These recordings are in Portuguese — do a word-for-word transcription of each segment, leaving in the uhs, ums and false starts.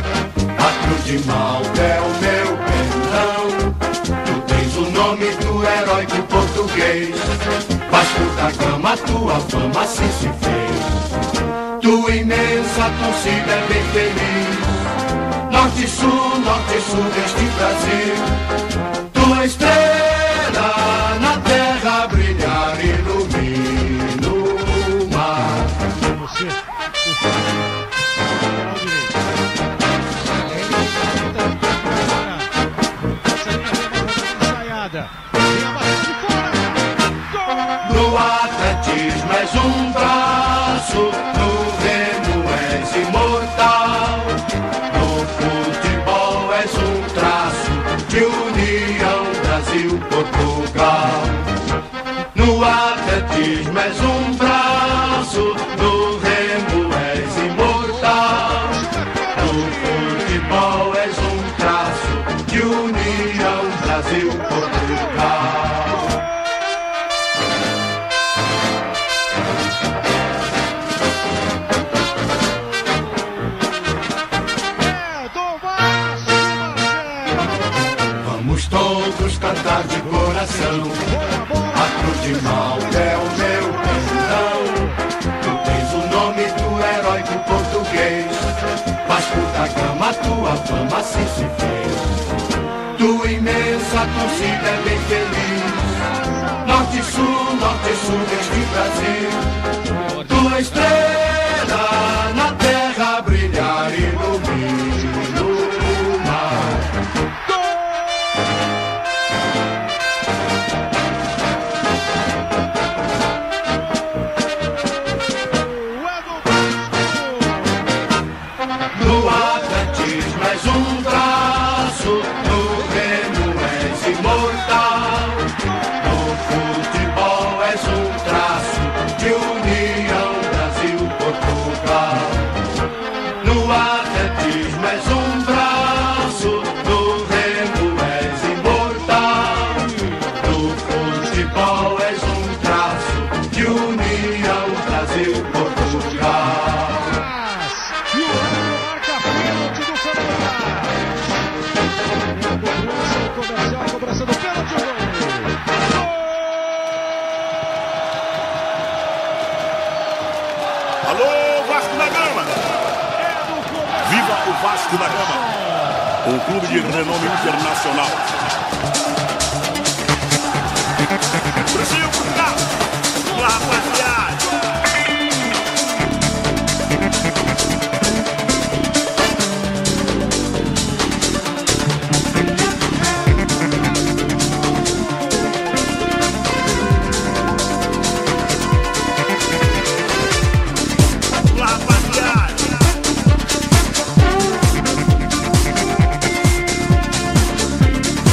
A cruz de Malta é o meu pendão. Tu tens o nome do heróico português. Vasco da Gama, tua fama assim se fez. Tua imensa torcida é bem feliz. Norte e sul, norte e sul deste Brasil. Tua estrela na terra brilhar, ilumina o mar. Você, no atletismo és um braço, no remo és imortal, no futebol és um traço de união Brasil-Portugal. No atletismo és um braço, no remo és imortal, no futebol és um traço de união Brasil-Portugal. Todos cantar de coração. A cruz de Malta é o meu pendão. Tu tens o nome do heróico português. Vasco da Gama, tua fama assim se fez. Tua imensa torcida é bem feliz. Norte e sul, norte e sul deste Brasil. Tua estrela na terra brilhar, ilumina o mar. No atletismo és um braço, no remo és imortal, no futebol és um traço de união Brasil-Portugal. No atletismo és um braço, no remo és imortal, no futebol és um traço de união Brasil-Portugal. Alô, Vasco da Gama! Viva o Vasco da Gama! Um clube de renome internacional. Brasil, Portugal! Vamos lá, rapaziada!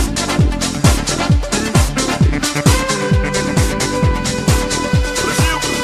Brasil!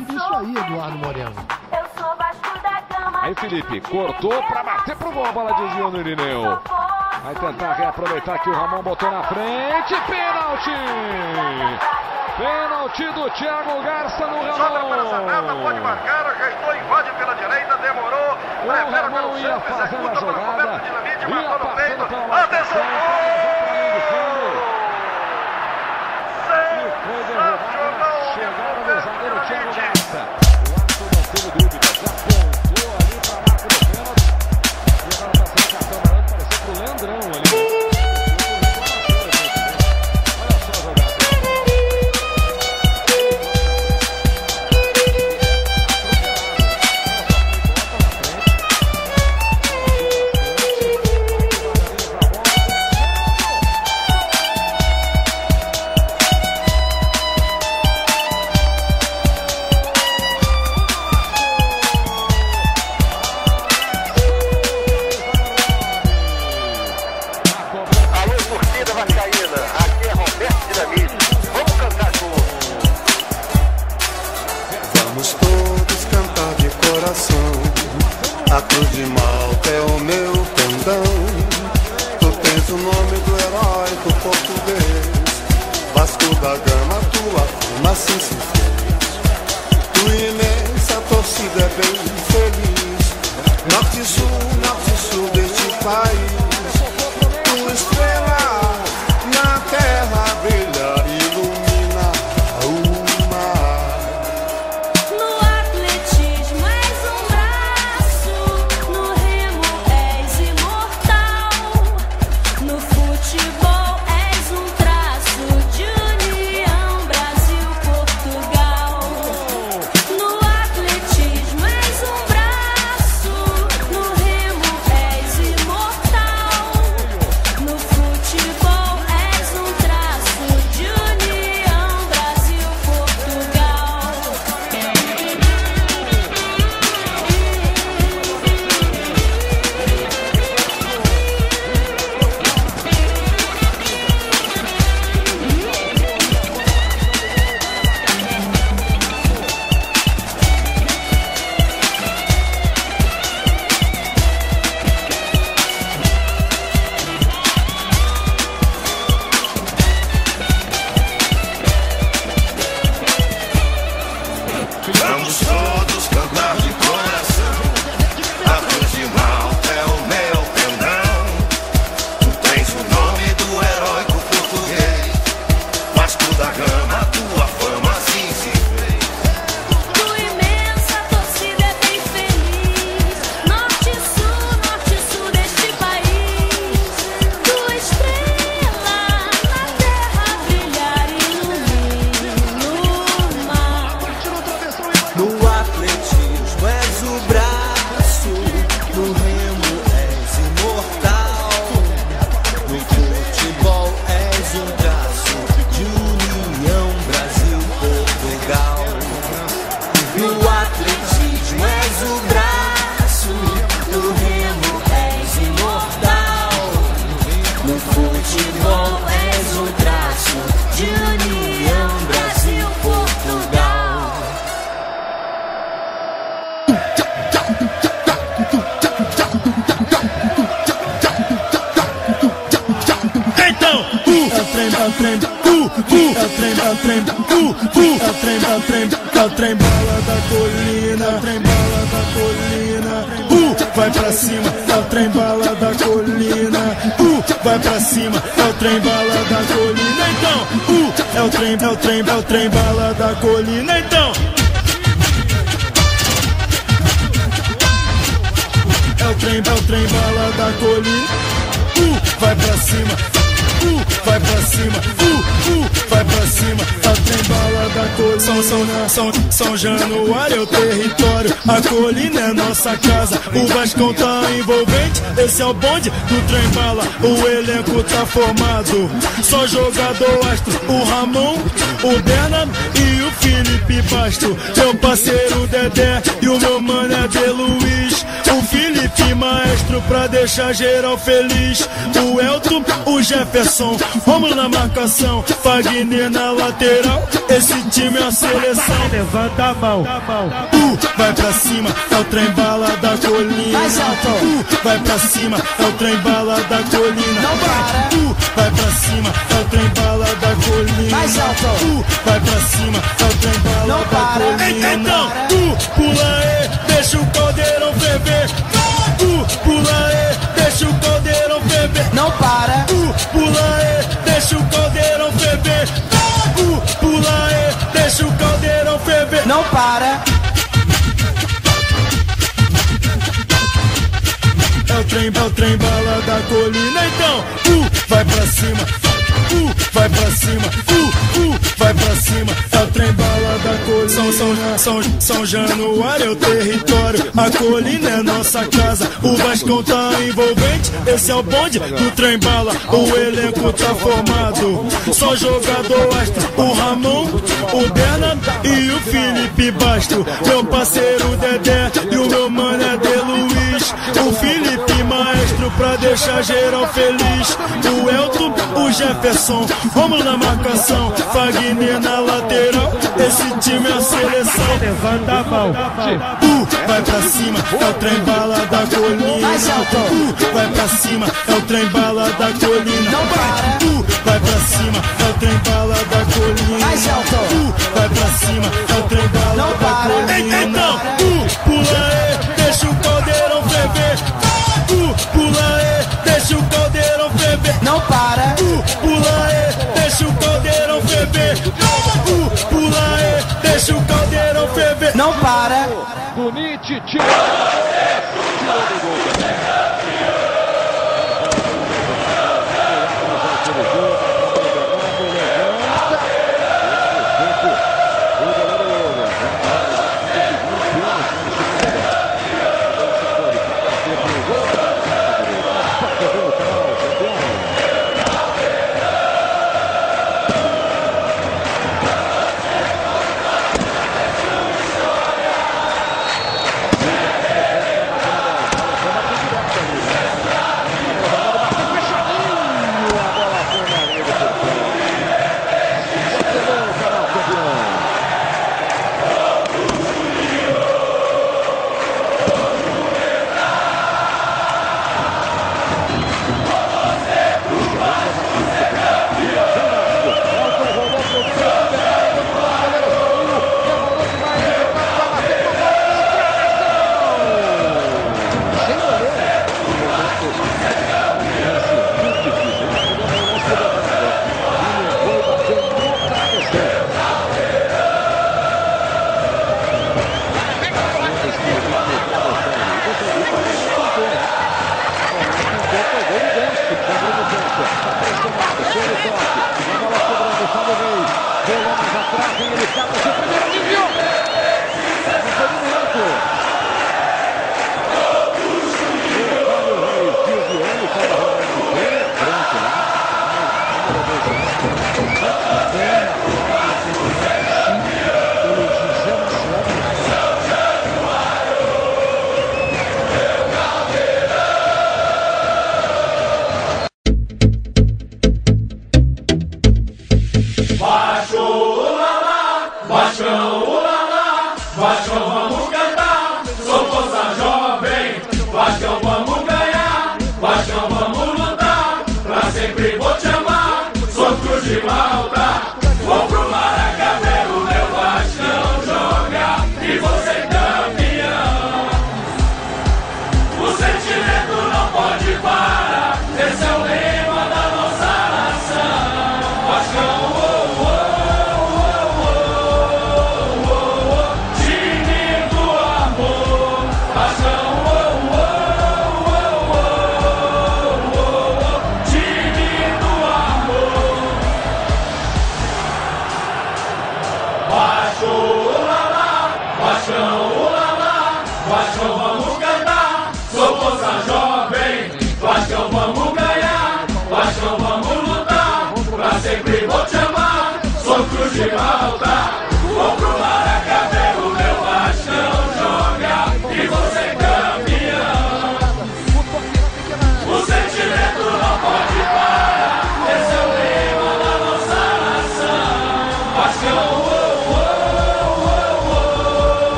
tudo isso aí, Eduardo Moreno. Eu sou Vasco da Gama. Aí Felipe cortou pra bater pro gol, a bola desviou no Irineu. Vai tentar reaproveitar que o Ramon botou na frente. Pênalti! Pênalti do Thiago Garça no Ramon. Sobra para Zanata, pode marcar, gestou, invade pela direita, demorou. Prefere pelo centro, executa para Roberto Dinamite, matou no peito. Atenção! Sensacional! Chegada do zagueiro Thiago Garça. O Arthur não teve dúvidas, apontou ali para a marca do pênalti. E agora está sendo cartão amarelo, pareceu pro Leandrão ali. Olha só a jogada. Vamos todos cantar de coração. A cruz de Malta é o meu pendão. Tu tens o nome do herói do português. Vasco da Gama, tua fama assim se fez. Tua imensa torcida é bem feliz. Norte e sul, norte e sul deste país. Tua estrela na terra brilha, ilumina o mar. No atletismo és um braço, no remo és imortal, no futebol és um traço de união Brasil-Portugal. No atletismo és um braço, no remo és imortal, no futebol és um traço de união Brasil-Portugal. Vamos todos cantar de coração. A cruz de Malta é o meu pendão. Tu tens o nome do heróico português. Vasco da Gama, tua fama assim se fez. Tua imensa torcida é bem feliz. Norte e sul, norte e sul deste país. Tua estrela na terra brilhar e ilumina o mar. No atletismo és o braço, no remo és imortal, no futebol és um traço de união Brasil-Portugal. No atletismo és o braço, no remo és imortal, no futebol és um traço de união Brasil-Portugal. Então, uh, é o trem, é o trem, uh, uh, é o trem, é o trem, uh, uh, é o trem, é o trem, é o trem bala da colina, é o trem bala da colina, uh, vai pra cima, é o trem bala da colina, uh, vai pra cima, é o trem bala da colina, então, uh, é o trem, é o trem, é o trem bala da colina, então. É o trem, é o trem bala da colina, uh, vai pra cima, uh, vai pra cima, uh, uh, vai pra cima, é o trem bala da colina. São, São, São, São Januário é o território, a colina é nossa casa, o Vascão tá envolvente, esse é o bonde do trem bala, o elenco tá formado, só jogador astro, o Ramon, o Bernardo e o Felipe Basto, meu parceiro Dedé e o meu mano é de Luiz, o Felipe Felipe Maestro pra deixar geral feliz. O Elton, o Jefferson, Romulo na marcação, Fagner na lateral. Esse time é a seleção. Levanta a mão, uh, vai pra cima, é o trem bala da colina. Uh, vai pra cima, é o trem bala da colina. Não para. Uh, vai pra cima, é o trem bala da colina. Mais alto. Uh, vai pra cima, é o trem bala Não da para. colina. Não Então, uh, pula aí, deixa o caldeirão ferver. Uh, pula aí, deixa o caldeirão ferver. Não para. Uh, pula aí, deixa o caldeirão ferver. Uh, pula aí, deixa o caldeirão ferver. Não para. É o trem, é o trem bala da colina. Então, uh, vai pra cima, uh, vai pra cima, uh, uh, vai pra cima. É o trem bala da colina. São, São, São, São Januário é o território, a colina é nossa casa. O Vascão tá envolvente, esse é o bonde do trem bala. O elenco tá formado, só jogador astro. O Ramon, o Berna e o Felipe Basto. Meu parceiro Dedé e o meu mano é De Luiz. O Felipe Maestro pra deixar geral feliz. O Elton, o Jefferson, Romulo na marcação, Fagner na lateral. Esse time é a seleção. Levanta a mão, uh, vai pra cima, é o trem bala da colina. Mais alto. Uh, vai pra cima, é o trem bala da colina. Não para. Uh, vai pra cima, é o trem bala da colina. Mais alto. Uh, vai pra cima, é o trem bala Não da para. colina. Então, uh, pula aí, deixa o caldeirão ferver. Uh, pula aí, deixa o caldeirão ferver. Não para. Uh, pula aí, deixa o caldeirão ferver. Uh, pula aí, deixa o caldeirão ferver. Não para. Bonito, tira. Tirou do gol também.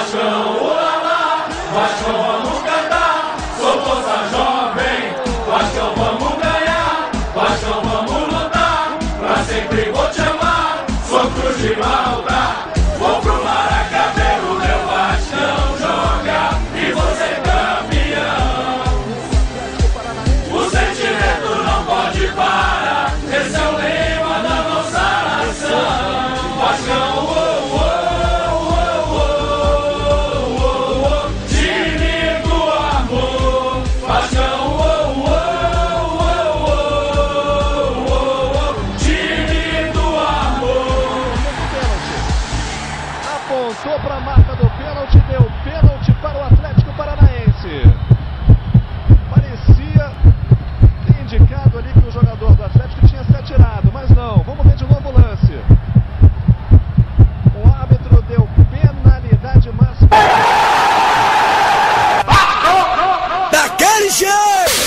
Vascão, olá, Vascão, vamos cantar. Sou força jovem, Vascão, vamos ganhar. Vascão, vamos lutar, pra sempre vou te amar. Sou Cruz de Malta, vou pro Maraca ver o meu Vascão jogar e vou ser campeão. O sentimento não pode parar, esse é o lema da nossa nação. Vascão, oh, oh, oh, oh, oh, oh, time do amor. Vascão, oh, oh, oh, oh, oh, oh, time do amor. Apontou para a marca do pênalti, deu pênalti para o Atlético Paranaense. Parecia ter indicado ali que o jogador do Atlético tinha se atirado, mas não. Vamos ver de novo o lance. O árbitro deu penalidade máxima. Daquele jeito!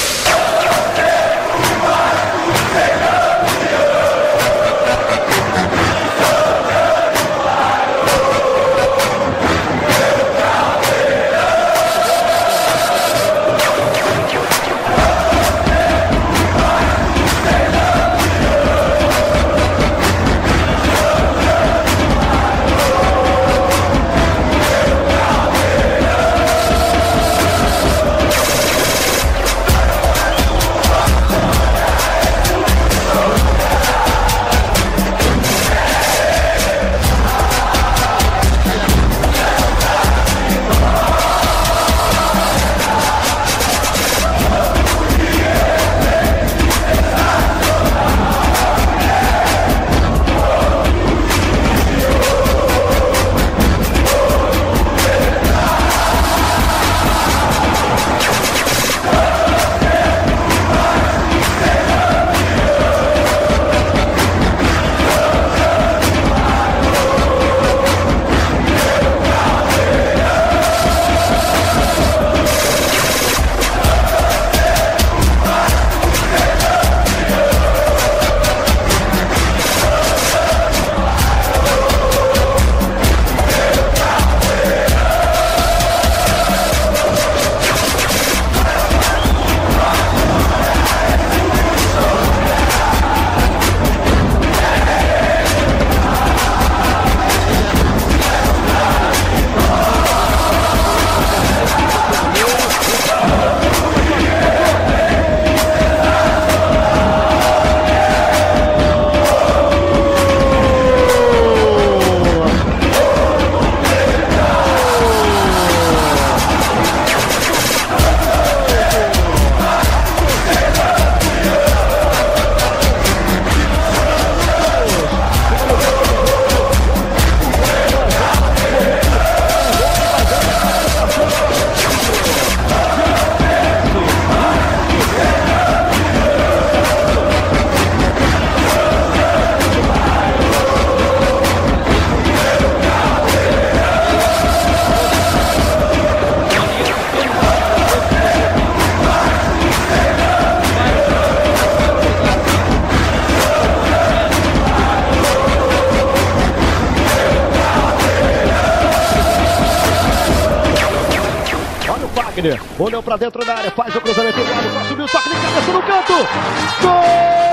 Olhou pra dentro da área, faz o cruzamento do lado, subiu, toque de cabeça no canto. Gol!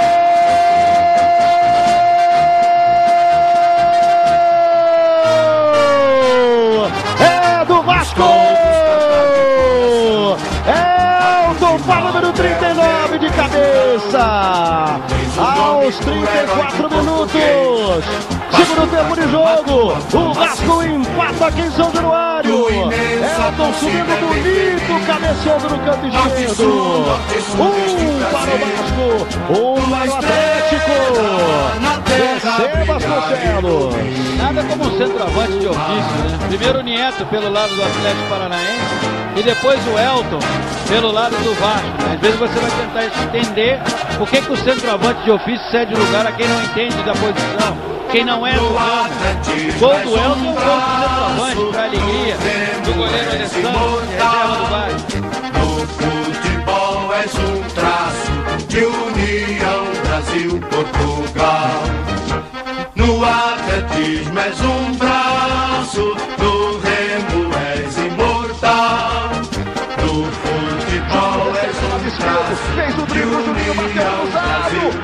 É do Vasco! É o Dom número trinta e nove de cabeça. Aos trinta e quatro minutos. Segundo tempo de jogo, o Vasco empata aqui em São Januário. Elton subindo bonito, cabeceando no canto esquerdo. Um para o Vasco, um para o Atlético. Descer Vasconcelos. Nada como um centroavante de ofício, né? Primeiro o Nieto pelo lado do Atlético Paranaense e depois o Elton pelo lado do Vasco. Às vezes você vai tentar entender por que, que o centroavante de ofício cede lugar a quem não entende da posição. Quem não é do ramo. Gol do Elton, gol do centroavante, para a alegria do goleiro Alessandro, reserva do Vasco. No futebol és um traço de união Brasil-Portugal. No atletismo és um braço, no remo és o drible, o Juninho bateu cruzado.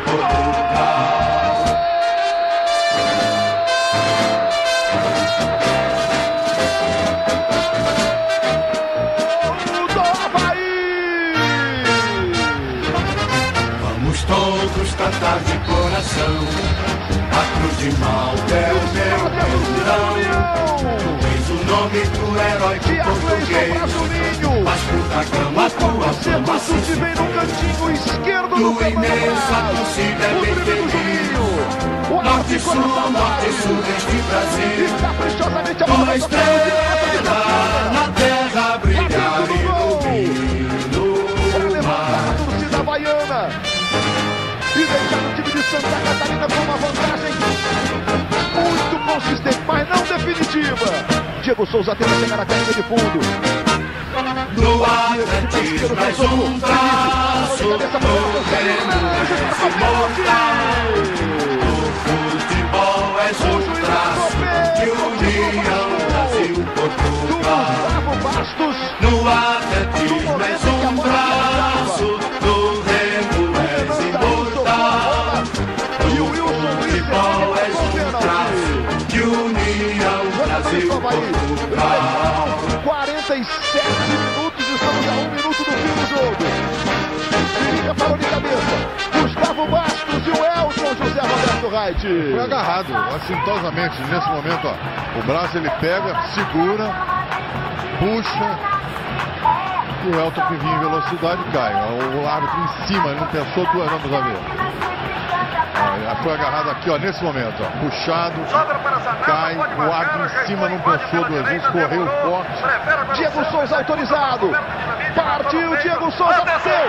Todos cantar de coração, a cruz de Malta é o meu perdão. Tu tens o nome do heróico português, Vasco da Gama, tua fama se vem no cantinho esquerdo do tua imensa torcida é bem feliz. Norte, sul, norte, sul deste Brasil, tua estrela na terra brilhar e ilumina o mar. A torcida havaiana e deixar o time de Santa Catarina com uma vantagem muito consistente, mas não definitiva. Diego Souza tenta chegar na casinha de fundo. No atletismo mais um traço, no remo se montar. No futebol és um traço de união Brasil-Portugal. No atletismo és um traço, no remo és imortal. No futebol és um traço de união Brasil-Portugal. quarenta e sete minutos, estamos a um minuto do fim do jogo. Fica parou de cabeça. Gustavo Bastos e o Elton José Roberto Reit. Foi agarrado, assintosamente, nesse momento, ó. O braço ele pega, segura, puxa, e o Elton que vinha em velocidade cai. O árbitro em cima, ele não pensou duas, vamos a ver. Ó, foi agarrado aqui, ó, nesse momento, ó, puxado, cai, o árbitro em cima não pensou duas vezes, correu forte. Diego Souza autorizado, partiu, Diego Souza bateu.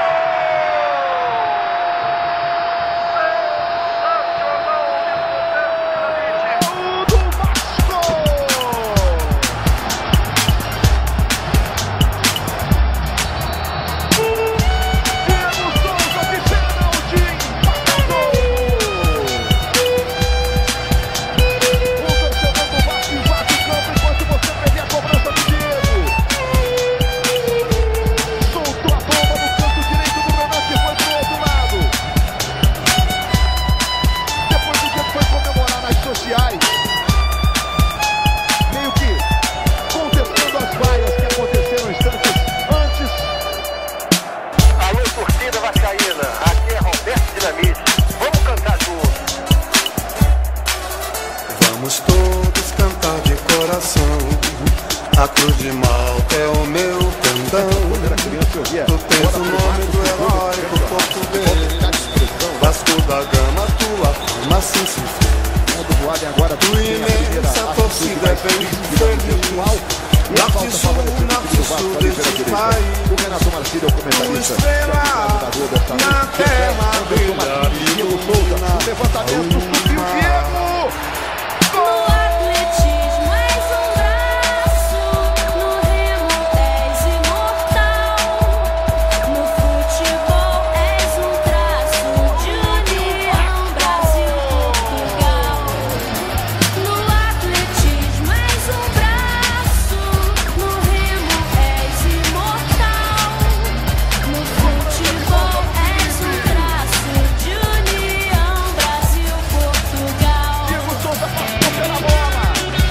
Vamos todos cantar de coração. A cruz de Malta é o meu pendão. Tu tens o nome do heróico português, Vasco da Gama, tua fama assim se fez. Tua imensa torcida é bem feliz. Norte, sul, norte, sul deste país. Tua estrela na terra brilha e ilumina. Levantamento, subiu o Diego. No atletismo és um braço, no remo és imortal. No futebol és um traço de união Brasil-Portugal. No atletismo és um braço, no remo és imortal. No futebol és um traço de união Brasil-Portugal. Diego Souza passou pela bola.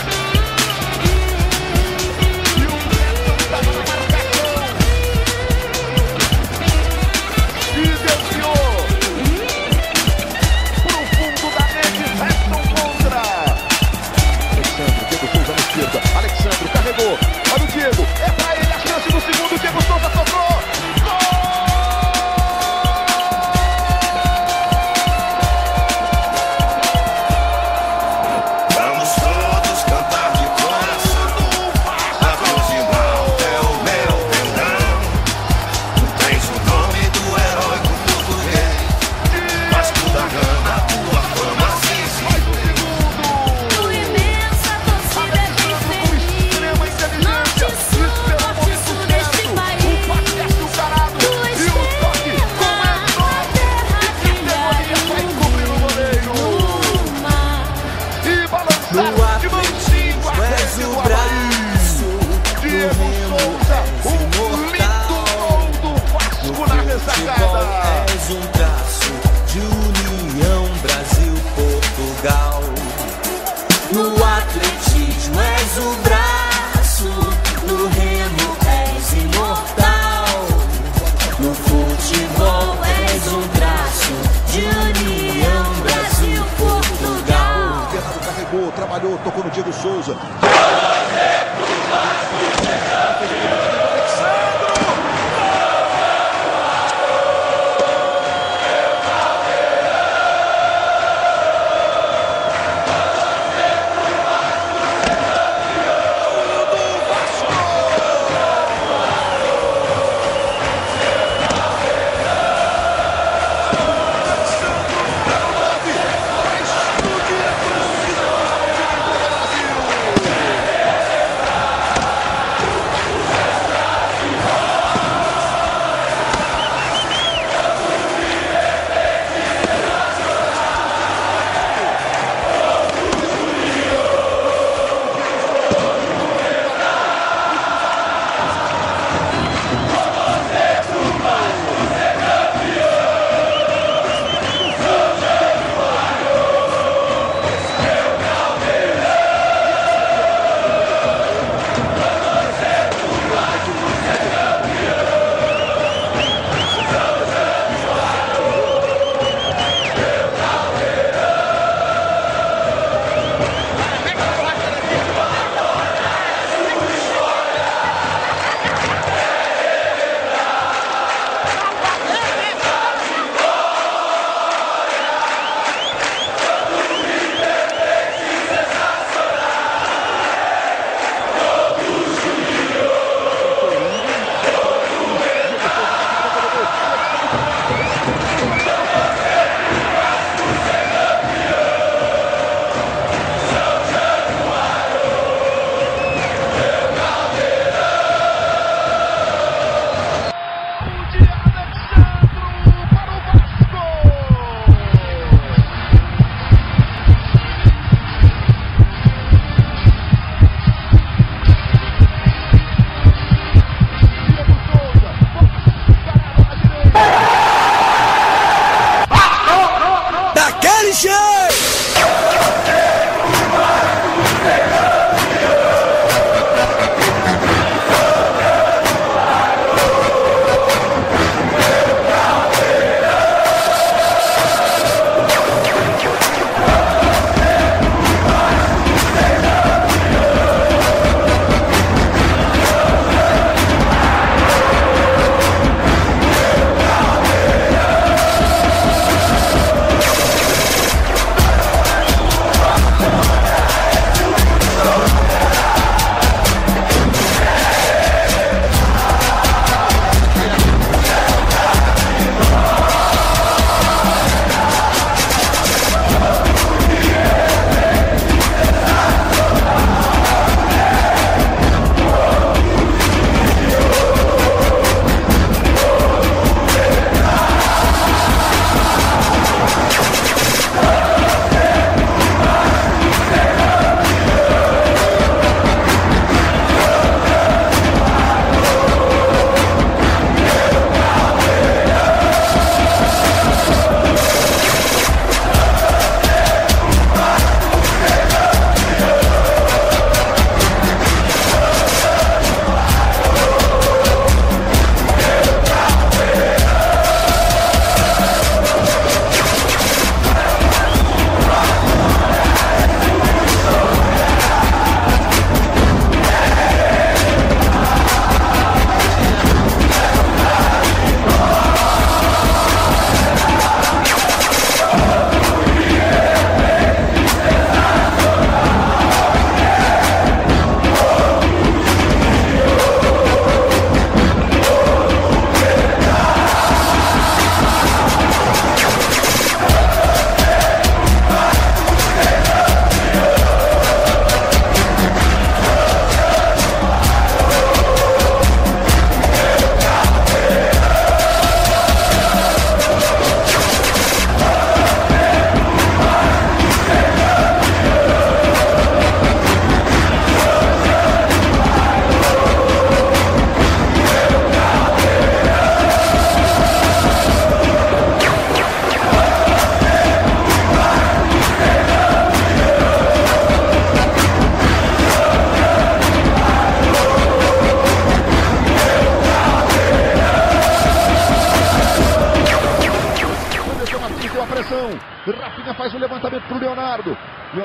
E o Neto está na marcação. E desviou. Pro fundo da rede, Reston contra. Alexandre, Diego Souza na esquerda. Alexandre carregou. Olha o Diego. É pra ele a chance do segundo. Diego Souza sobrou. Vamos todos cantar de coração. A cruz de Malta é o meu pendão. Tu tens o nome do heróico português, Vasco da Gama, tua fama se espalhou. Tua imensa torcida é bem feliz. Norte, sul, norte, sul deste país. Tua estrela na terra brilha e ilumina. E balançar de mansinho a és rede o do braço, Diego Souza, o lindo gol do Vasco na ressacada. No atletismo és o braço, no remo és imortal. No futebol és um traço de união Brasil-Portugal. Fernando carregou, trabalhou, tocou no Diego Souza.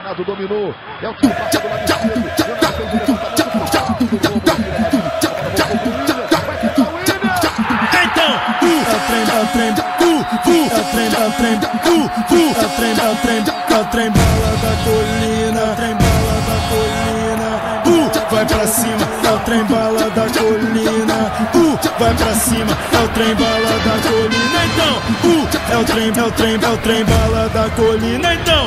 Renato dominou. É o tiro passado lá de esquerdo. Renato fez o levantamento. É o trem, é o trem, uh, uh, é o trem, é o trem, uh, uh, é o trem, é o trem, é o trem bala da colina, é o trem bala da colina, uh, vai pra cima, é o trem bala da colina, uh, vai pra cima, é o trem bala da colina, então, uh, é o trem, é o trem, é o trem bala da colina, então.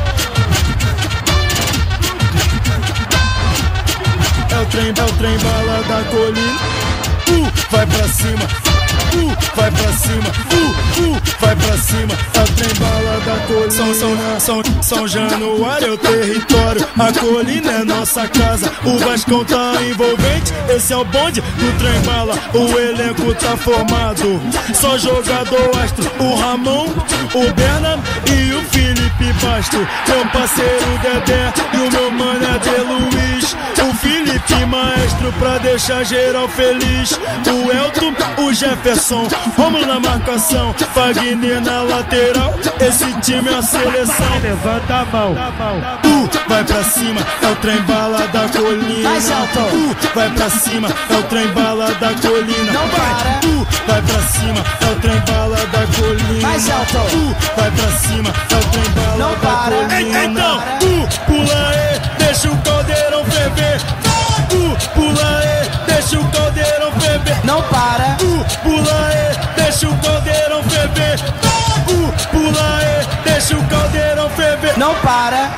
É o trem, é o trem bala da colina, uh, vai pra cima. Uh, vai pra cima, uh, uh, vai pra cima, é o trem bala da colina. São, São, São, São Januário é o território, a colina é nossa casa. O Vascão tá envolvente, esse é o bonde do trem bala. O elenco tá formado, só jogador astro. O Ramon, o Bernard e o Felipe Basto. Meu parceiro Dedé e o meu mano é de Luiz. O Felipe Maestro pra deixar geral feliz. O Elton, o Jefferson, vamos na marcação. Fagner na lateral, esse time é a seleção. Levanta a mão, uh, vai pra cima, é o trem bala da colina. Mais alto, uh, vai pra cima, é o trem bala da colina. Não para, uh, vai pra cima, é o trem bala da colina. Mais alto, uh, vai pra cima, é o trem bala não da para, colina. Então, uh, pula aí, deixa o caldeirão ferver. Uh, pula aí, deixa o caldeirão ferver. Não para, uh, pula aí, deixa o caldeirão ferver. Uh, pula aí, deixa o caldeirão ferver. Não para.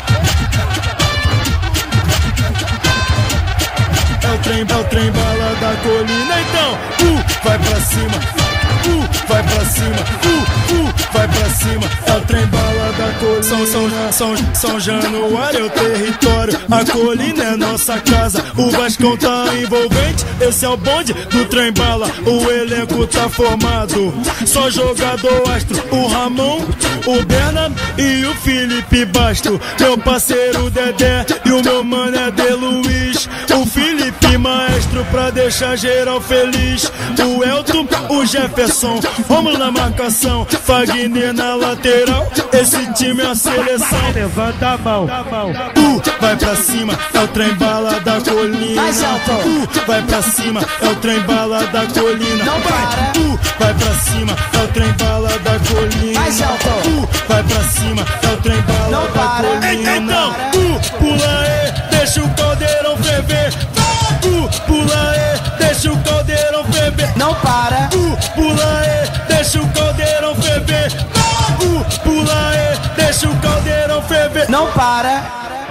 É o trem, é o trem bala da colina, então, uh, vai pra cima. Uh, vai pra cima, uh, uh, vai pra cima, é o trem bala da colina. São, São, São, São Januário é o território, a colina é nossa casa. O Vascão tá envolvente, esse é o bonde do trem bala. O elenco tá formado, só jogador astro. O Ramon, o Bernard e o Felipe Basto. Meu parceiro Dedé e o meu mano é de Luiz. O Felipe Maestro pra deixar geral feliz. O Elton, o Jefferson, vamos na marcação. Fagner na lateral, esse time é a seleção. Levanta a mão, uh, vai pra cima, é o trem bala da colina. Mais alto, uh, vai pra cima, é o trem bala da colina. Não para, uh, vai pra cima, é o trem bala da colina. Mais alto, uh, vai pra cima, é o trem bala não da para, colina. Então, uh, pula aí, deixa o caldeirão ferver. Uh, pula aí, deixa o caldeirão ferver. Não para, uh, pula aí, deixa o caldeirão ferver. Uh, pula aí, deixa o caldeirão ferver. Não para.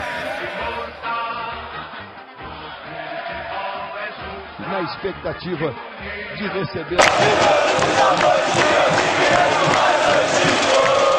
Na expectativa de receber.